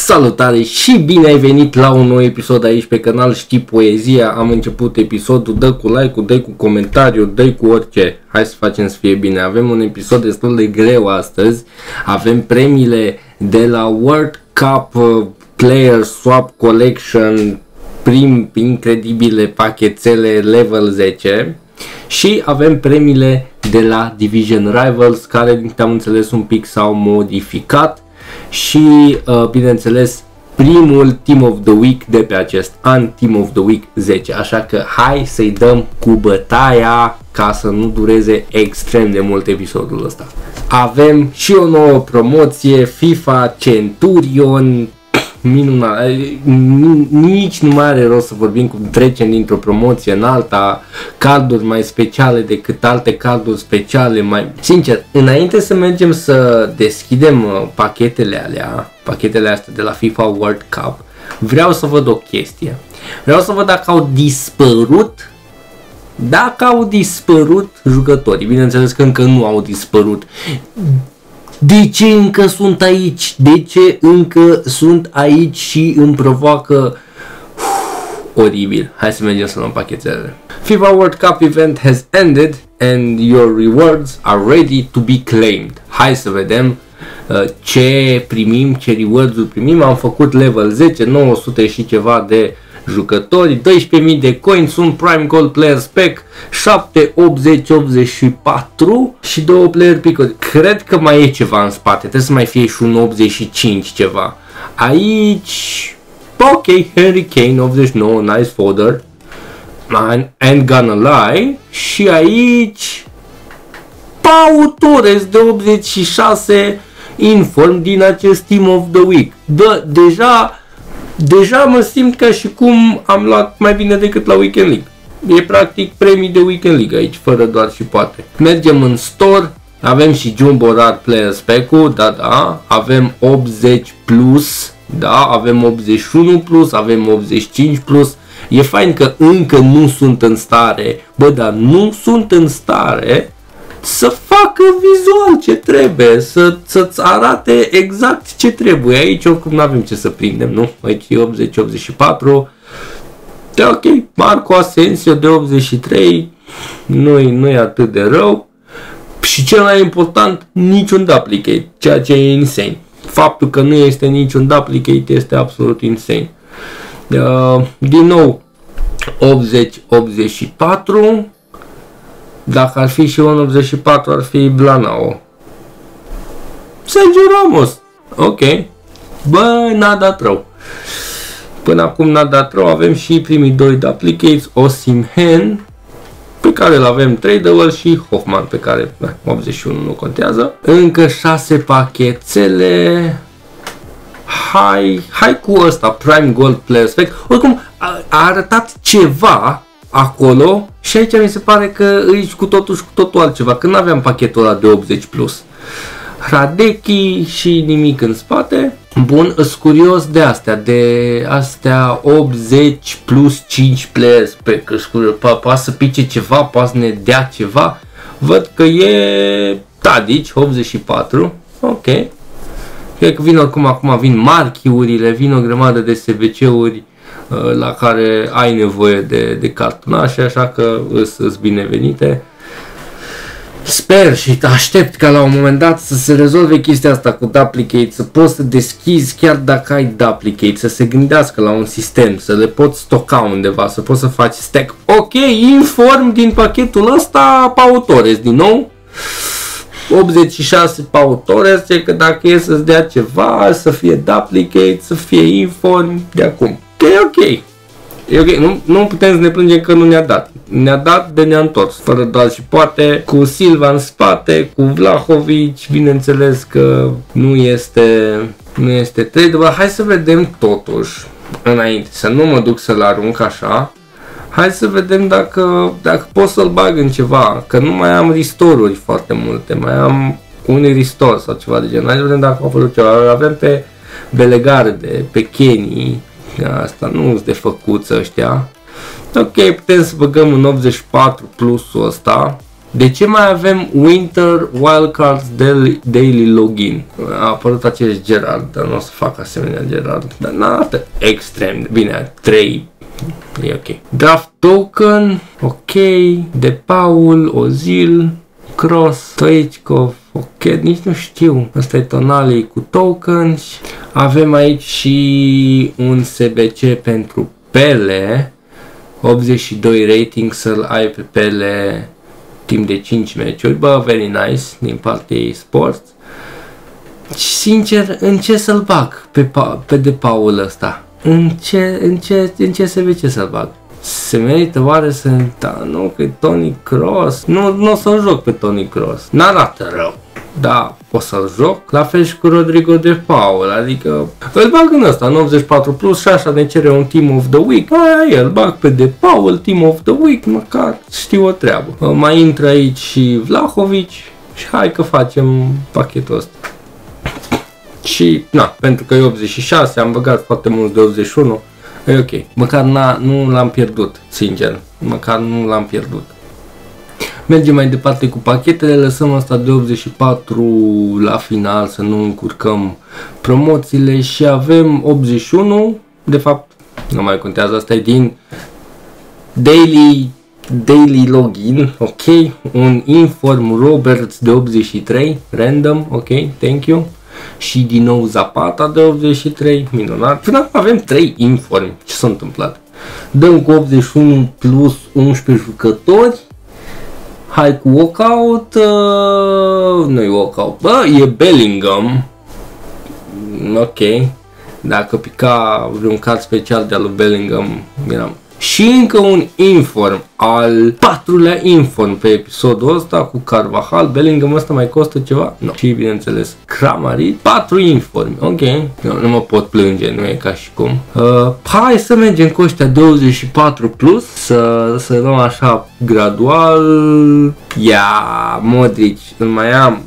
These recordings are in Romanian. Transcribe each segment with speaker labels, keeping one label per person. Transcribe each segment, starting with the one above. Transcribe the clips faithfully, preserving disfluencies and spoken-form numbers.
Speaker 1: Salutare și bine ai venit la un nou episod aici pe canal Știi Poezia. Am început episodul, dă cu like-ul, dă cu comentariu, dă cu orice. Hai să facem să fie bine. Avem un episod destul de greu astăzi. Avem premiile de la World Cup uh, Player Swap Collection, prim incredibile pachetele level zece. Și avem premiile de la Division Rivals, care din câte am înțeles un pic s-au modificat. Și uh, bineînțeles primul Team of the Week de pe acest an, Team of the Week zece, așa că hai să-i dăm cu bătaia ca să nu dureze extrem de mult episodul ăsta. Avem și o nouă promoție, FIFA Centurion, minunat, nici nu mai are rost să vorbim cum trecem dintr-o promoție în alta, carduri mai speciale decât alte carduri speciale mai... Sincer, înainte să mergem să deschidem uh, pachetele alea, pachetele astea de la FIFA World Cup, vreau să văd o chestie. Vreau să văd dacă au dispărut, dacă au dispărut jucătorii. Bineînțeles că încă nu au dispărut. De ce încă sunt aici? De ce încă sunt aici și îmi provoacă Uf, oribil. Hai să mergem să luăm pachetele. FIFA World Cup event has ended and your rewards are ready to be claimed. Hai să vedem uh, ce primim, ce rewards-uri primim. Am făcut level zece, nouă sute și ceva de jucători, doisprezece mii de coins, un Prime Gold Player Spec, șapte optzeci optzeci și patru și două player pick-uri. Cred că mai e ceva în spate, trebuie să mai fie și un optzeci și cinci ceva. Aici, ok, Harry Kane, optzeci și nouă, nice fodder, and gonna lie. Și aici, Pau Torres de optzeci și șase, inform din acest Team of the Week. De, deja... Deja mă simt ca și cum am luat mai bine decât la Weekend League. E practic premii de Weekend League aici, fără doar și poate. Mergem în store, avem și Jumbo Rare Player Spec-ul, da, da, avem optzeci plus, da, avem optzeci și unu plus, avem optzeci și cinci plus. E fain că încă nu sunt în stare, bă, dar nu sunt în stare să facă vizual ce trebuie, să, să-ți arate exact ce trebuie. Aici oricum nu avem ce să prindem, nu? Aici e optzeci optzeci și patru. De ok, Marco Asensio de optzeci și trei, nu-i nu atât de rău. Și cel mai important, niciun duplicate, ceea ce e insane. Faptul că nu este niciun duplicate este absolut insane. Uh, din nou, optzeci optzeci și patru. Dacă ar fi și un optzeci și patru, ar fi Blanao. Sergio Ramos. Ok. Bă, n-a dat rău. Până acum n-a dat rău. Avem și primii doi duplicates. Osimhen, pe care îl avem tradable, și Hoffman, pe care na, optzeci și unu nu contează. Încă șase pachetele. Hai, hai cu ăsta, Prime Gold Player Spec. Oricum, a, a arătat ceva acolo și aici mi se pare că îi cu totul și cu totul altceva, că nu aveam pachetul ăla de optzeci plus. Radecki și nimic în spate. Bun, îs curios de astea, de astea optzeci plus cinci players, pe că poate să pice ceva, poate să ne dea ceva. Văd că e Tadic, optzeci și patru, ok. Cred că vin oricum, acum vin marchiurile, vin o grămadă de S B C-uri la care ai nevoie de, de cartonașe, așa că îs binevenite. Sper și aștept ca la un moment dat să se rezolve chestia asta cu duplicate, să poți să deschizi chiar dacă ai duplicate, să se gândească la un sistem, să le poți stoca undeva, să poți să faci stack. Ok, inform din pachetul ăsta Pau Torres din nou. optzeci și șase Pau Torres, că dacă e să-ți dea ceva, să fie duplicate, să fie inform de acum. E ok, e ok, nu, nu putem să ne plângem că nu ne-a dat. Ne-a dat de ne-a întors, fără doar și poate, cu Silva în spate, cu Vlahovic, bineînțeles că nu este, nu este tradable. Hai să vedem totuși, înainte, să nu mă duc să-l arunc așa, hai să vedem dacă, dacă pot să-l bag în ceva, că nu mai am restore-uri foarte multe, mai am un restore sau ceva de genul. Hai să vedem dacă au făcut ceva. Avem pe Belegarde, pe Kenny. Asta nu sunt de făcuță ăștia. Ok, putem să băgăm un optzeci și patru plusul ăsta. De ce mai avem Winter Wildcards Daily, Daily Login? A apărut acest Gerard, dar nu o să fac asemenea Gerard. Dar n-arată extrem de bine. trei. E ok. Draft Token. Ok. De Paul, Ozil, Cross, Stoichkov. Ok, nici nu știu. Asta e Tonali cu tokens. Avem aici și un S B C pentru Pele. optzeci și doi rating, să-l ai pe Pele timp de cinci meciuri. Bă, very nice din partea ei Sports. Și sincer, în ce să-l bag pe, pe De Paul ăsta? În ce, în ce, în ce S B C să-l bag? Se merită oare să... Da, nu, că e Toni Kroos. Nu, nu o să-l joc pe Toni Kroos. N-arată rău. Da, o să-l joc. La fel și cu Rodrigo De Paul. Adică îl bag în ăsta, în optzeci și patru plus și așa ne cere un Team of the Week. Aia, îl bag pe De Paul, Team of the Week, măcar știu o treabă. Mai intră aici și Vlahovic și hai că facem pachetul ăsta. Și, na, pentru că e optzeci și șase, am băgat foarte mult de optzeci și unu. E ok. Măcar nu l-am pierdut, sincer. Măcar nu l-am pierdut. Mergem mai departe cu pachetele, lăsăm asta de optzeci și patru la final să nu încurcăm promoțiile și avem optzeci și unu, de fapt nu mai contează, asta e din Daily, Daily Login, ok, un Inform Roberts de optzeci și trei, random, ok, thank you, și din nou Zapata de optzeci și trei, minunat, până acum avem trei Inform, ce s-a întâmplat? Dăm cu optzeci și unu plus unsprezece jucători. Hai cu walkout, uh, nu e walkout, bă, e Bellingham, ok, dacă pica vreun card special de-a lui Bellingham, eram. Și încă un Inform, al patrulea Inform pe episodul ăsta cu Carvajal. Bellingham ăsta mai costă ceva? Nu. Și bineînțeles Kramaric, patru Inform, ok, nu, nu mă pot plânge, nu e ca și cum. Uh, hai să mergem cu ăștia douăzeci și patru plus, să, să luăm așa gradual. Ia, Modric, îl mai am.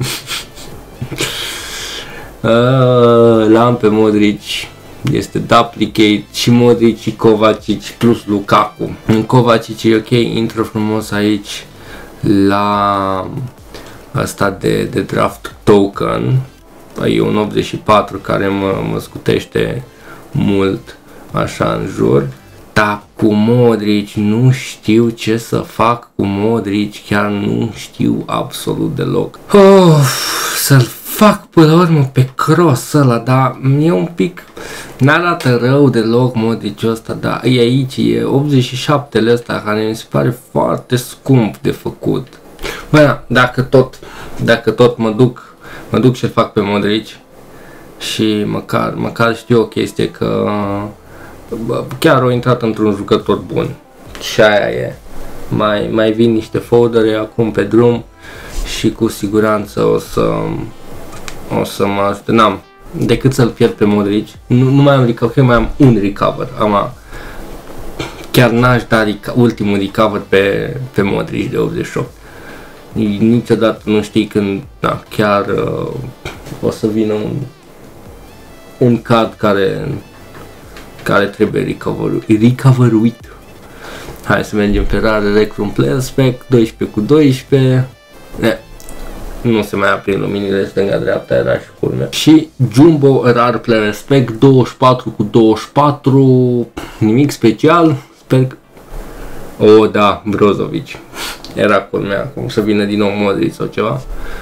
Speaker 1: uh, L-am pe Modric. Este duplicate și Modric și Kovacic plus Lukaku. În Kovacic e ok, intră frumos aici la asta de, de draft token. E un optzeci și patru care mă, mă scutește mult așa în jur. Dar cu Modric nu știu ce să fac cu Modric, chiar nu știu absolut deloc. Oh, să-l fac până la urmă pe Cross ăla, dar e un pic, n-arată rău deloc Modric ăsta, dar e aici, e optzeci și șapte-le ăsta care mi se pare foarte scump de făcut. Bă, dacă tot, dacă tot mă duc, mă duc și fac pe Modric și măcar, măcar știu o chestie că bă, chiar au intrat într-un jucător bun și aia e. Mai, mai vin niște foldere acum pe drum și cu siguranță o să o să mă ajute. N-am decât să-l pierd pe Modric. Nu, nu mai am recover, mai am un recover. Am, chiar n-aș da ultimul recover pe, pe Modric de optzeci și opt. Niciodată nu știi când, da, chiar uh, o să vină un un card care care trebuie recover, recoveruit. Hai să mergem pe rare Recruit Player Spec, doisprezece cu doisprezece. Ne. Nu se mai aprind luminile stânga-dreapta, era și culmea. Și Jumbo Rar Player Spec, douăzeci și patru cu douăzeci și patru, nimic special, sper că... O, da, Brozovic. Era culmea, acum să vină din nou Modric sau ceva.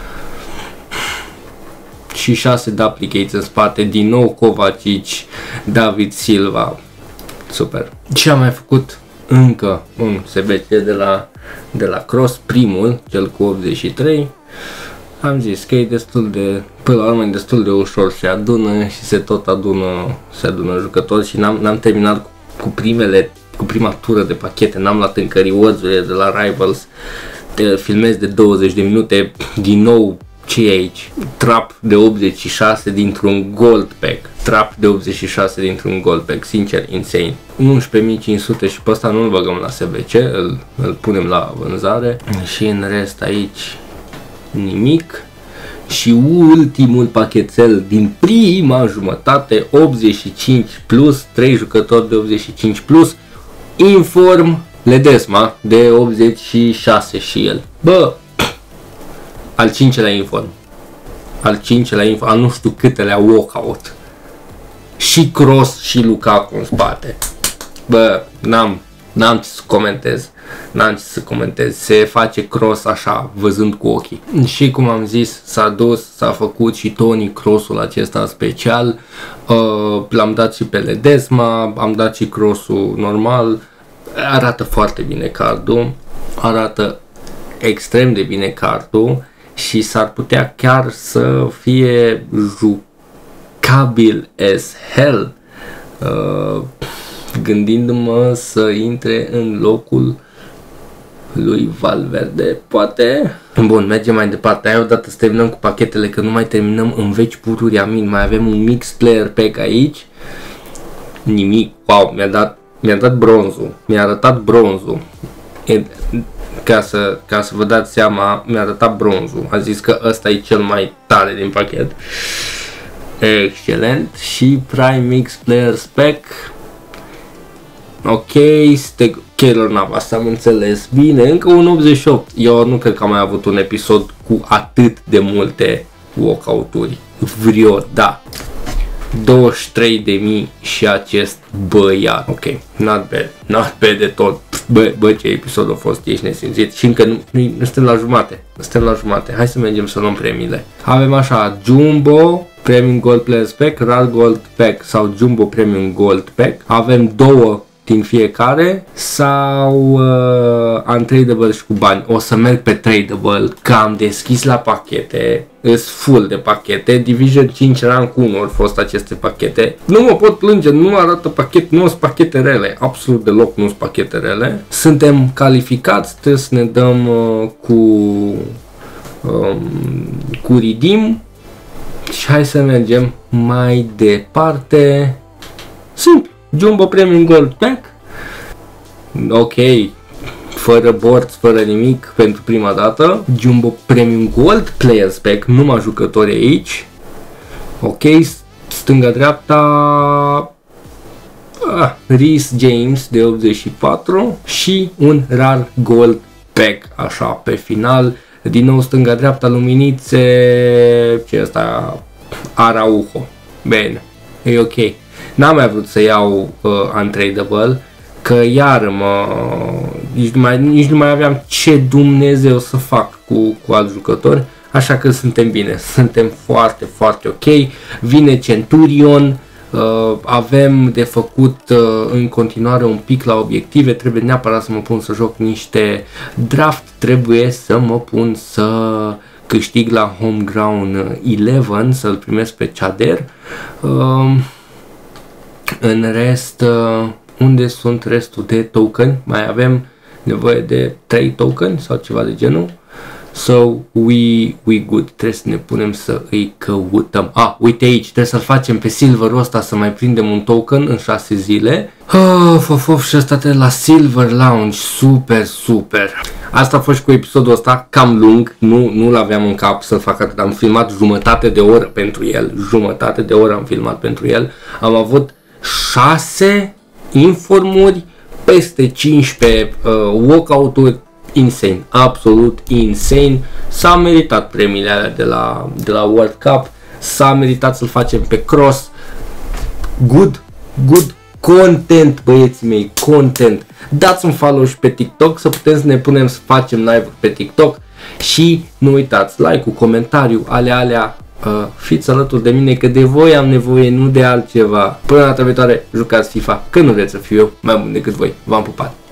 Speaker 1: Și șase duplicates în spate, din nou Kovacic, David Silva. Super. Și am mai făcut încă un S B C de la, de la Cross, primul, cel cu optzeci și trei. Am zis că e destul de, până la urmă e destul de ușor, se adună și se tot adună, se adună jucători și n-am terminat cu, cu primele, cu prima tură de pachete, n-am luat încă rewards-urile de la Rivals, te filmez de douăzeci de minute, din nou ce e aici? Trap de optzeci și șase dintr-un gold pack, trap de optzeci și șase dintr-un gold pack, sincer, insane. unsprezece mii cinci sute și pe ăsta nu-l băgăm la S B C, îl, îl punem la vânzare și în rest aici nimic. Și ultimul pachetel din prima jumătate, optzeci și cinci plus, trei jucători de optzeci și cinci plus, Inform Ledesma de optzeci și șase și el. Bă, al cincelea inform. Al cincelea inform, al nu știu câtelea walkout. Și Kroos și Lukaku în spate. Bă, n-am, n-am ce să comentez. N-am ce să comentez. Se face Kroos așa, văzând cu ochii. Și cum am zis, s-a dus, s-a făcut și Toni Kroosul acesta special. Uh, l-am dat și pe Ledesma, am dat și Kroosul normal. Arată foarte bine cardul. Arată extrem de bine cardul. Și s-ar putea chiar să fie jucabil as hell. Uh, gândindu-mă să intre în locul lui Valverde, poate. Bun, mergem mai departe. Hai odată să terminăm cu pachetele, că nu mai terminăm în veci pururi, amin. Mai avem un mix player pack aici. Nimic. Wow, mi-a dat, mi-a dat bronzul. Mi-a arătat bronzul. E, ca, să, ca să vă dați seama, mi-a arătat bronzul. A zis că ăsta e cel mai tare din pachet. Excelent. Și Prime Mix Players Pack. Ok, Steg Keylor Navas, am înțeles bine, încă un optzeci și opt. Eu nu cred că am mai avut un episod cu atât de multe walkout-uri. Vreodată, da. douăzeci și trei de mii și acest băiat. Ok, not bad, not bad de tot. Bă, bă, ce episod a fost, ești nesimțit. Și încă nu, nu, nu suntem la jumate. Nu suntem la jumate. Hai să mergem să luăm premiile. Avem așa, Jumbo Premium Gold Players Pack, Rar Gold Pack sau Jumbo Premium Gold Pack. Avem două din fiecare sau uh, untradable și cu bani. O să merg pe tradable, că am deschis la pachete, îs full de pachete. Division cinci rank unu au fost aceste pachete. Nu mă pot plânge, nu arată pachet, nu sunt pachete rele, absolut deloc nu sunt pachete rele. Suntem calificați, trebuie să ne dăm uh, cu um, cu redeem și hai să mergem mai departe. Simplu. Jumbo Premium Gold Pack. Ok, fără boards, fără nimic pentru prima dată. Jumbo Premium Gold Players Pack, numai jucători aici. Ok, stânga-dreapta ah, Reece James de optzeci și patru și un Rar Gold Pack, așa, pe final. Din nou stânga-dreapta luminițe, ce asta? Araujo. Bine, e ok. N-am mai vrut să iau uh, untradable, că iar mă, nici nu, mai, nici nu mai aveam ce Dumnezeu să fac cu, cu alți jucători, așa că suntem bine, suntem foarte, foarte ok. Vine Centurion, uh, avem de făcut uh, în continuare un pic la obiective, trebuie neapărat să mă pun să joc niște draft, trebuie să mă pun să câștig la Home Ground unsprezece, să-l primesc pe Chader. Uh, În rest, unde sunt restul de token? Mai avem nevoie de trei token sau ceva de genul. So, we, we good. Trebuie să ne punem să îi căutăm. Ah, uite aici, trebuie să-l facem pe silverul ăsta, să mai prindem un token în șase zile. Of, of, of, și ăsta trebuie la Silver Lounge. Super, super. Asta a fost și cu episodul ăsta, cam lung. Nu, nu l-aveam în cap să-l fac atât. Am filmat jumătate de oră pentru el. Jumătate de oră am filmat pentru el. Am avut șase informuri, peste cincisprezece uh, walkout-uri, insane, absolut insane. S-a meritat premiile alea de la, de la World Cup, s-a meritat să-l facem pe Kroos. Good, good content, băieții mei, content. Dați un follow și pe TikTok să putem să ne punem să facem live-uri pe TikTok și nu uitați, like-ul, comentariu, alea, alea. Uh, fiți alături de mine, că de voi am nevoie, nu de altceva. Până data viitoare, jucați FIFA, că nu vreți să fiu eu mai bun decât voi. V-am pupat!